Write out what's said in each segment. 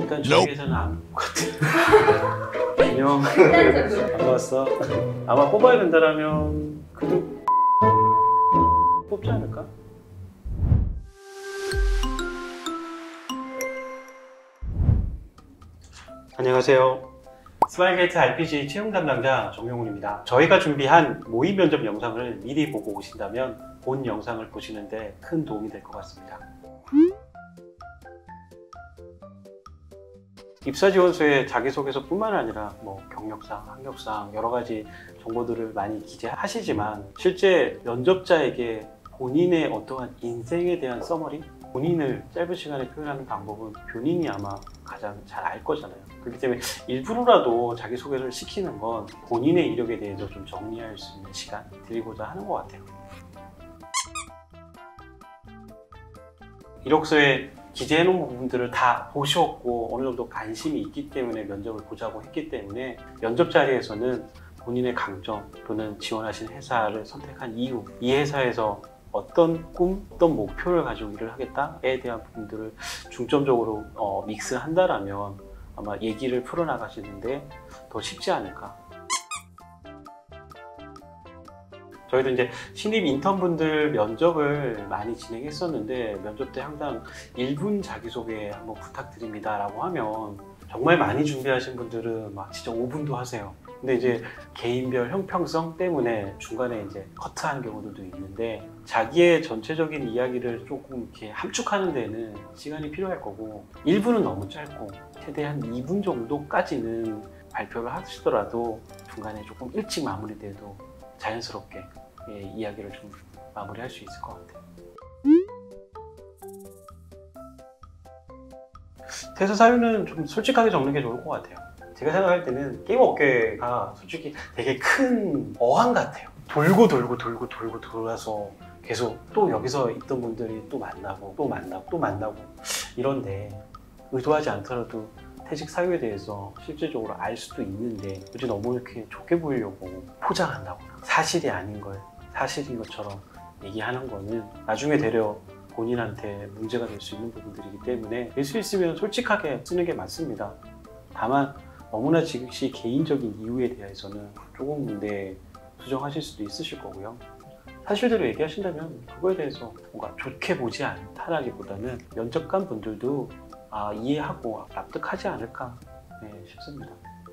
일단 저희 회사는 안 같아. 안녕. 반가웠어. 아마 뽑아야 된다라면 그래도 뽑지 않을까? 안녕하세요. 스마일게이트 RPG 채용 담당자 정용훈입니다. 저희가 준비한 모의 면접 영상을 미리 보고 오신다면 본 영상을 보시는데 큰 도움이 될 것 같습니다. 입사지원서에 자기소개서뿐만 아니라 경력상, 학력상 여러 가지 정보들을 많이 기재하시지만 실제 면접자에게 본인의 어떠한 인생에 대한 서머리, 본인을 짧은 시간에 표현하는 방법은 본인이 아마 가장 잘 알 거잖아요. 그렇기 때문에 일부러라도 자기소개를 시키는 건 본인의 이력에 대해서 좀 정리할 수 있는 시간 드리고자 하는 것 같아요. 이력서에 기재해놓은 부분들을 다 보셨고 어느 정도 관심이 있기 때문에 면접을 보자고 했기 때문에 면접 자리에서는 본인의 강점 또는 지원하신 회사를 선택한 이유, 이 회사에서 어떤 꿈, 어떤 목표를 가지고 일을 하겠다에 대한 부분들을 중점적으로 믹스한다라면 아마 얘기를 풀어나가시는데 더 쉽지 않을까. 저희도 이제 신입 인턴분들 면접을 많이 진행했었는데 면접 때 항상 1분 자기소개 한번 부탁드립니다 라고 하면 정말 많이 준비하신 분들은 막 진짜 5분도 하세요. 근데 이제 개인별 형평성 때문에 중간에 이제 커트하는 경우들도 있는데 자기의 전체적인 이야기를 조금 이렇게 함축하는 데는 시간이 필요할 거고 1분은 너무 짧고 최대한 2분 정도까지는 발표를 하시더라도 중간에 조금 일찍 마무리돼도 자연스럽게 이야기를 좀 마무리할 수 있을 것 같아요. 퇴사 사유는 좀 솔직하게 적는 게 좋을 것 같아요. 제가 생각할 때는 게임 업계가 솔직히 되게 큰 어항 같아요. 돌고 돌아서 계속 또 여기서 있던 분들이 또 만나고 이런데 의도하지 않더라도 퇴직 사유에 대해서 실질적으로 알 수도 있는데 굳이 너무 이렇게 좋게 보이려고 포장한다거나 사실이 아닌 걸 사실인 것처럼 얘기하는 거는 나중에 되려 본인한테 문제가 될 수 있는 부분들이기 때문에 될 수 있으면 솔직하게 쓰는 게 맞습니다. 다만 너무나 즉시 개인적인 이유에 대해서는 조금 수정하실 수도 있으실 거고요. 사실대로 얘기하신다면 그거에 대해서 뭔가 좋게 보지 않다라기보다는 면접관 분들도 이해하고 납득하지 않을까 싶습니다.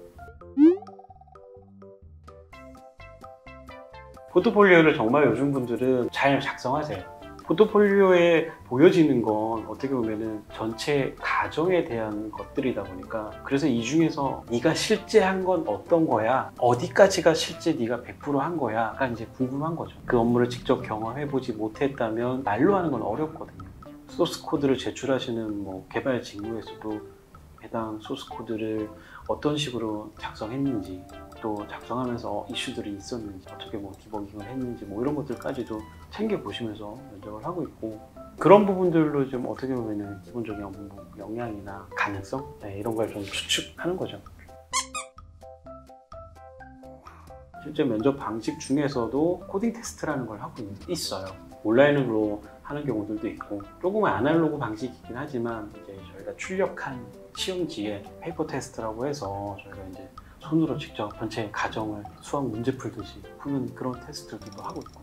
포트폴리오를 정말 요즘 분들은 잘 작성하세요. 포트폴리오에 보여지는 건 어떻게 보면은 전체 가정에 대한 것들이다 보니까 그래서 이 중에서 네가 실제 한 건 어떤 거야? 어디까지가 실제 네가 100% 한 거야? 가 이제 궁금한 거죠. 그 업무를 직접 경험해보지 못했다면 말로 하는 건 어렵거든요. 소스 코드를 제출하시는 개발 직무에서도 해당 소스 코드를 어떤 식으로 작성했는지 또 작성하면서 이슈들이 있었는지 어떻게 디버깅을 했는지 이런 것들까지도 챙겨보시면서 면접을 하고 있고 그런 부분들로 좀 어떻게 보면 기본적인 업무 역량이나 가능성 이런 걸 좀 추측하는 거죠. 실제 면접 방식 중에서도 코딩 테스트라는 걸 하고 있어요. 온라인으로 하는 경우들도 있고 조금은 아날로그 방식이긴 하지만 이제 저희가 출력한 시험지에 페이퍼 테스트라고 해서 저희가 이제 손으로 직접 전체 가정을 수학 문제 풀듯이 푸는 그런 테스트들도 하고 있고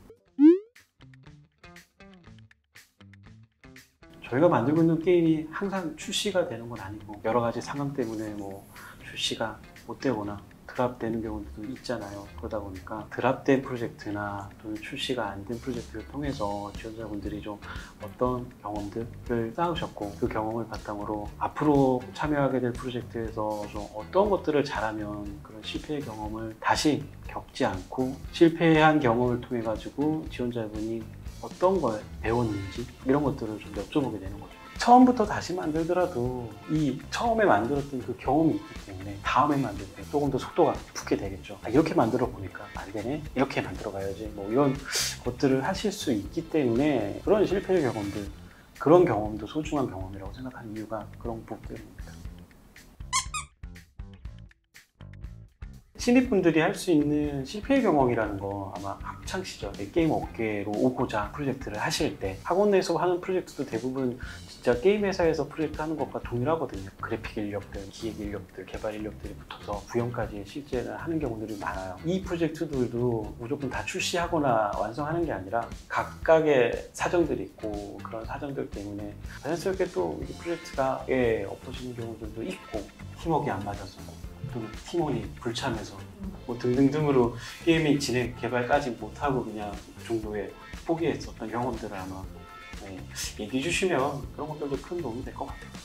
저희가 만들고 있는 게임이 항상 출시가 되는 건 아니고 여러 가지 상황 때문에 출시가 못 되거나 드랍되는 경우도 있잖아요. 그러다 보니까 드랍된 프로젝트나 또는 출시가 안 된 프로젝트를 통해서 지원자분들이 좀 어떤 경험들을 쌓으셨고 그 경험을 바탕으로 앞으로 참여하게 될 프로젝트에서 좀 어떤 것들을 잘하면 그런 실패의 경험을 다시 겪지 않고 실패한 경험을 통해 가지고 지원자분이 어떤 걸 배웠는지 이런 것들을 좀 여쭤보게 되는 거죠. 처음부터 다시 만들더라도 이 처음에 만들었던 그 경험이 있기 때문에 다음에 만들 때 조금 더 속도가 붙게 되겠죠. 이렇게 만들어 보니까 안 되네? 이렇게 만들어 가야지. 이런 것들을 하실 수 있기 때문에 그런 실패의 경험들, 그런 경험도 소중한 경험이라고 생각하는 이유가 그런 부분들입니다. 신입분들이 할 수 있는 실패의 경험이라는 거 아마 학창 시절에 게임 업계로 오고자 프로젝트를 하실 때 학원 내에서 하는 프로젝트도 대부분 진짜 게임 회사에서 프로젝트 하는 것과 동일하거든요. 그래픽 인력들, 기획 인력들, 개발 인력들이 붙어서 구현까지 실제는 하는 경우들이 많아요. 이 프로젝트들도 무조건 다 출시하거나 완성하는 게 아니라 각각의 사정들이 있고 그런 사정들 때문에 자연스럽게 또 이 프로젝트가 엎어지는 경우들도 있고 팀워크가 안 맞아서 또는 팀원이 불참해서 뭐 등등등으로 게임이 진행, 개발까지 못하고 그냥 그 정도에 포기했었던 경험들을 아마 얘기해 주시면 그런 것들도 큰 도움이 될 것 같아요.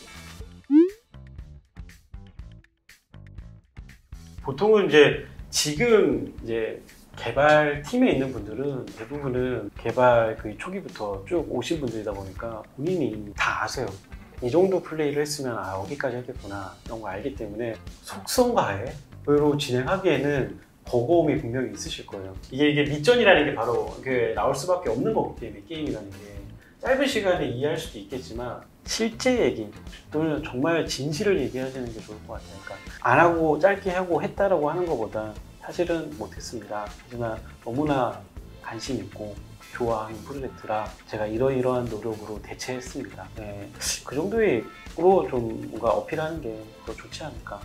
보통은 이제 지금 이제 개발팀에 있는 분들은 대부분은 개발 그 초기부터 쭉 오신 분들이다 보니까 본인이 다 아세요. 이 정도 플레이를 했으면 여기까지 했겠구나 이런 거 알기 때문에 속성가로 진행하기에는 버거움이 분명히 있으실 거예요. 이게 밑전이라는 게 바로 나올 수밖에 없는 거기 때문에 게임이라는 게 짧은 시간에 이해할 수도 있겠지만 실제 얘기 또는 정말 진실을 얘기하시는 게 좋을 것 같아요. 그러니까 안 하고 짧게 하고 했다라고 하는 것보다 사실은 못했습니다. 하지만 너무나 관심 있고 좋아하는 프로젝트라 제가 이러이러한 노력으로 대체했습니다. 그 정도로 좀 뭔가 어필하는 게 더 좋지 않을까.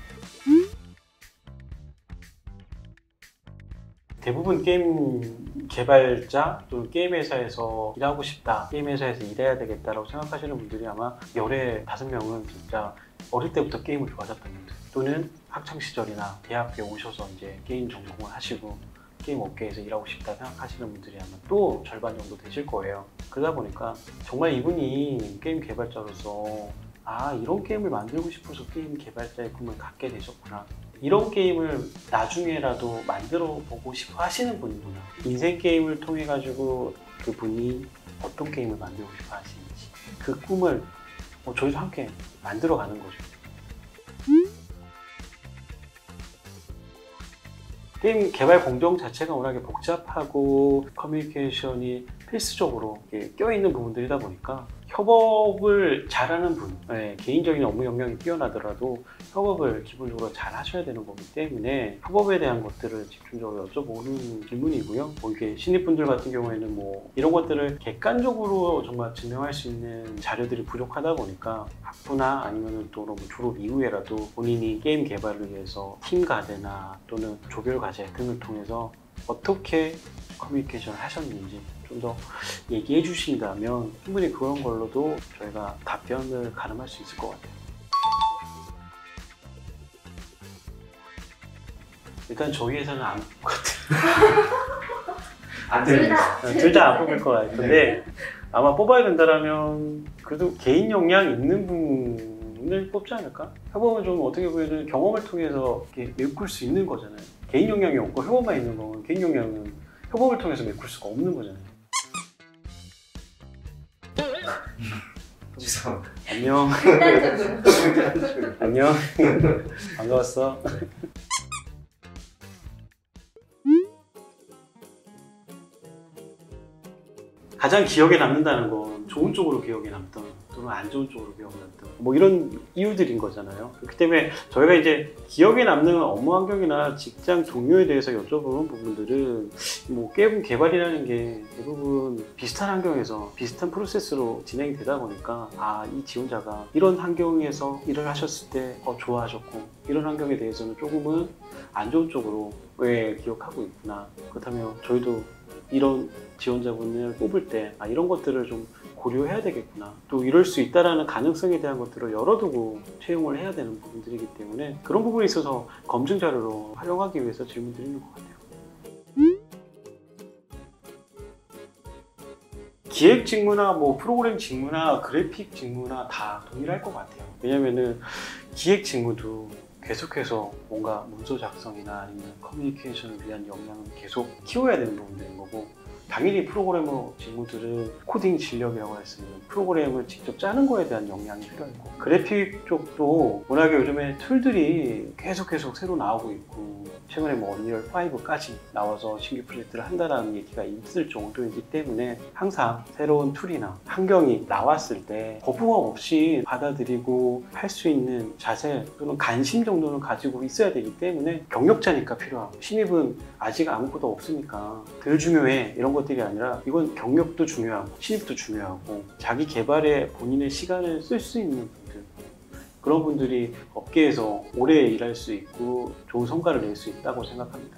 대부분 게임 개발자 또는 게임 회사에서 일하고 싶다, 게임 회사에서 일해야 되겠다라고 생각하시는 분들이 아마 열에 5명은 진짜 어릴 때부터 게임을 좋아하셨던 분들 또는 학창 시절이나 대학교에 오셔서 이제 게임 전공을 하시고 게임 업계에서 일하고 싶다 생각하시는 분들이 아마 또 절반 정도 되실 거예요. 그러다 보니까 정말 이분이 게임 개발자로서 이런 게임을 만들고 싶어서 게임 개발자의 꿈을 갖게 되셨구나. 이런 게임을 나중에라도 만들어 보고 싶어 하시는 분이구나. 인생 게임을 통해 가지고 그분이 어떤 게임을 만들고 싶어 하시는지 그 꿈을 저희도 함께 만들어 가는 거죠. 게임 개발 공정 자체가 워낙에 복잡하고 커뮤니케이션이 필수적으로 껴있는 부분들이다 보니까 협업을 잘하는 분, 개인적인 업무 역량이 뛰어나더라도 협업을 기본적으로 잘 하셔야 되는 거기 때문에 협업에 대한 것들을 집중적으로 여쭤보는 질문이고요. 이렇게 신입분들 같은 경우에는 이런 것들을 객관적으로 정말 증명할 수 있는 자료들이 부족하다 보니까 학부나 아니면 또 졸업 이후에라도 본인이 게임 개발을 위해서 팀 과제나 또는 조별 과제 등을 통해서 어떻게 커뮤니케이션을 하셨는지 좀 더 얘기해 주신다면 충분히 그런 걸로도 저희가 답변을 가름할 수 있을 것 같아요. 일단 저희 회사는 안 뽑을 것 같아요. 안 됩니다. 둘 다 안 뽑을 것 같은데 아마 뽑아야 된다면 그래도 개인 역량 있는 분을 뽑지 않을까? 협업은 좀 어떻게 보면 경험을 통해서 이렇게 메꿀 수 있는 거잖아요. 개인 역량이 없고 협업만 있는 건 개인 역량은 협업을 통해서 메꿀 수가 없는 거잖아요. 죄송합니다. 안녕. 안녕. 반가웠어. 가장 기억에 남는다는 건 좋은 쪽으로 기억에 남던 또는 안 좋은 쪽으로 기억에 남던 이런 이유들인 거잖아요. 그렇기 때문에 저희가 이제 기억에 남는 업무 환경이나 직장 동료에 대해서 여쭤보는 부분들은 게임 개발이라는 게 대부분 비슷한 환경에서 비슷한 프로세스로 진행이 되다 보니까 이 지원자가 이런 환경에서 일을 하셨을 때 좋아하셨고 이런 환경에 대해서는 조금은 안 좋은 쪽으로 왜 기억하고 있구나. 그렇다면 저희도 이런 지원자분을 뽑을 때 이런 것들을 좀 고려해야 되겠구나. 또 이럴 수 있다는 가능성에 대한 것들을 열어두고 채용을 해야 되는 부분들이기 때문에 그런 부분에 있어서 검증 자료로 활용하기 위해서 질문 드리는 것 같아요. 기획 직무나 프로그램 직무나 그래픽 직무나 다 동일할 것 같아요. 왜냐면은 기획 직무도 계속해서 뭔가 문서 작성이나 아니면 커뮤니케이션을 위한 역량을 계속 키워야 되는 부분들인 거고 당연히 프로그래머 직무들은 코딩 진력이라고 했으면 프로그램을 직접 짜는 거에 대한 역량이 필요하고, 그래픽 쪽도 워낙에 요즘에 툴들이 계속 새로 나오고 있고, 최근에 뭐 언리얼 5까지 나와서 신규 프로젝트를 한다는 얘기가 있을 정도이기 때문에 항상 새로운 툴이나 환경이 나왔을 때 거부감 없이 받아들이고 할 수 있는 자세 또는 관심 정도는 가지고 있어야 되기 때문에 경력자니까 필요하고, 신입은 아직 아무것도 없으니까 덜 중요해 이런 것들이 아니라 이건 경력도 중요하고 신입도 중요하고 자기 개발에 본인의 시간을 쓸 수 있는 분들, 그런 분들이 업계에서 오래 일할 수 있고 좋은 성과를 낼 수 있다고 생각합니다.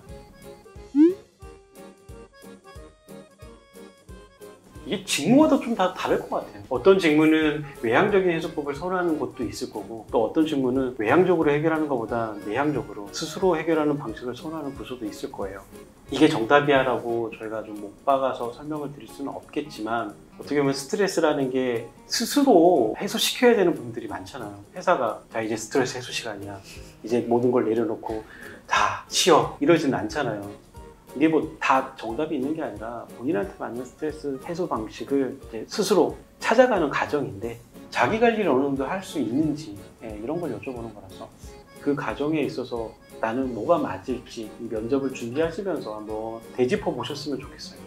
이게 직무마다 좀 다 다를 것 같아요. 어떤 직무는 외향적인 해소법을 선호하는 것도 있을 거고, 또 어떤 직무는 외향적으로 해결하는 것보다 내향적으로 스스로 해결하는 방식을 선호하는 부서도 있을 거예요. 이게 정답이야 라고 저희가 좀 못 박아서 설명을 드릴 수는 없겠지만, 어떻게 보면 스트레스라는 게 스스로 해소시켜야 되는 분들이 많잖아요. 회사가 자 이제 스트레스 해소 시간이야, 이제 모든 걸 내려놓고 다 쉬어, 이러지는 않잖아요. 이게 뭐 다 정답이 있는 게 아니라 본인한테 맞는 스트레스 해소 방식을 이제 스스로 찾아가는 과정인데, 자기 관리를 어느 정도 할 수 있는지 이런 걸 여쭤보는 거라서, 그 과정에 있어서 나는 뭐가 맞을지 이 면접을 준비하시면서 한번 되짚어 보셨으면 좋겠어요.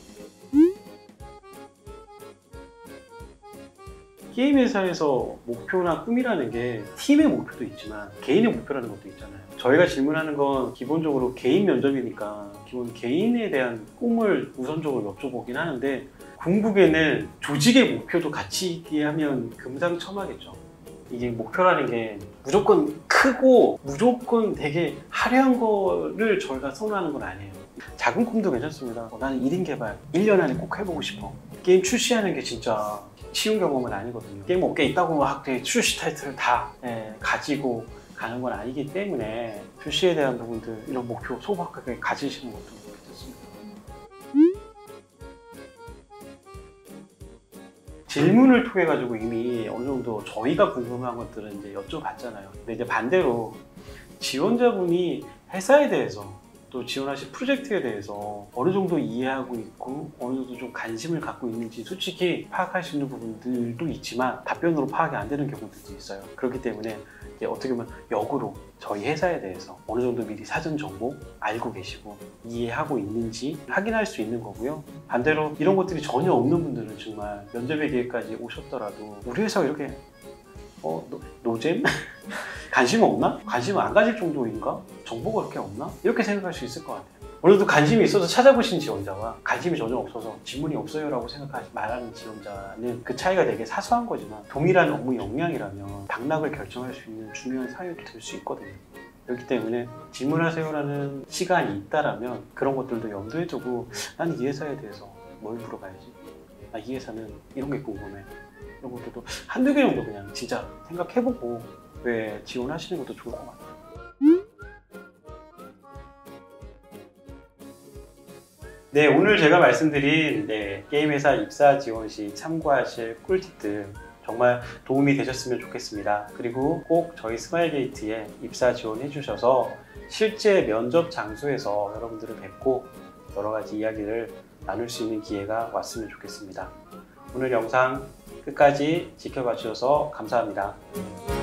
게임 회사에서 목표나 꿈이라는 게 팀의 목표도 있지만 개인의 목표라는 것도 있잖아요. 저희가 질문하는 건 기본적으로 개인 면접이니까 기본 개인에 대한 꿈을 우선적으로 여쭤보긴 하는데, 궁극에는 조직의 목표도 같이 있게 하면 금상첨화겠죠. 이게 목표라는 게 무조건 크고 무조건 되게 화려한 거를 저희가 선호하는 건 아니에요. 작은 꿈도 괜찮습니다. 나는 1인 개발 1년 안에 꼭 해보고 싶어. 게임 출시하는 게 진짜 쉬운 경험은 아니거든요. 게임 업계에 있다고 막 출시 타이틀을 다 가지고 가는 건 아니기 때문에 출시에 대한 부분들, 이런 목표 소박하게 가지시는 것도 괜찮습니다. 질문을 통해 가지고 이미 어느 정도 저희가 궁금한 것들은 이제 여쭤봤잖아요. 근데 이제 반대로 지원자분이 회사에 대해서 또 지원하실 프로젝트에 대해서 어느 정도 이해하고 있고 어느 정도 좀 관심을 갖고 있는지 솔직히 파악할 수 있는 부분들도 있지만 답변으로 파악이 안 되는 경우들도 있어요. 그렇기 때문에 이제 어떻게 보면 역으로 저희 회사에 대해서 어느 정도 미리 사전 정보 알고 계시고 이해하고 있는지 확인할 수 있는 거고요. 반대로 이런 것들이 전혀 없는 분들은 정말 면접의 기회까지 오셨더라도 우리 회사가 이렇게 노잼? 관심 없나? 관심 안 가질 정도인가? 정보가 그렇게 없나? 이렇게 생각할 수 있을 것 같아요. 어느 정도 관심이 있어서 찾아보신 지원자와 관심이 전혀 없어서 질문이 없어요 라고 생각하지 말하는 지원자는 그 차이가 되게 사소한 거지만 동일한 업무 역량이라면 당락을 결정할 수 있는 중요한 사유도 될 수 있거든요. 그렇기 때문에 질문하세요라는 시간이 있다라면 그런 것들도 염두에 두고 나는 이 회사에 대해서 뭘 물어봐야지? 이 회사는 이런 게 궁금해. 이런 것들도 한두 개 정도 그냥 진짜 생각해보고 왜 지원하시는 것도 좋을 것 같아요. 네, 오늘 제가 말씀드린 게임 회사 입사 지원 시 참고하실 꿀팁들 정말 도움이 되셨으면 좋겠습니다. 그리고 꼭 저희 스마일게이트에 입사 지원해 주셔서 실제 면접 장소에서 여러분들을 뵙고 여러 가지 이야기를 나눌 수 있는 기회가 왔으면 좋겠습니다. 오늘 영상 끝까지 지켜봐 주셔서 감사합니다.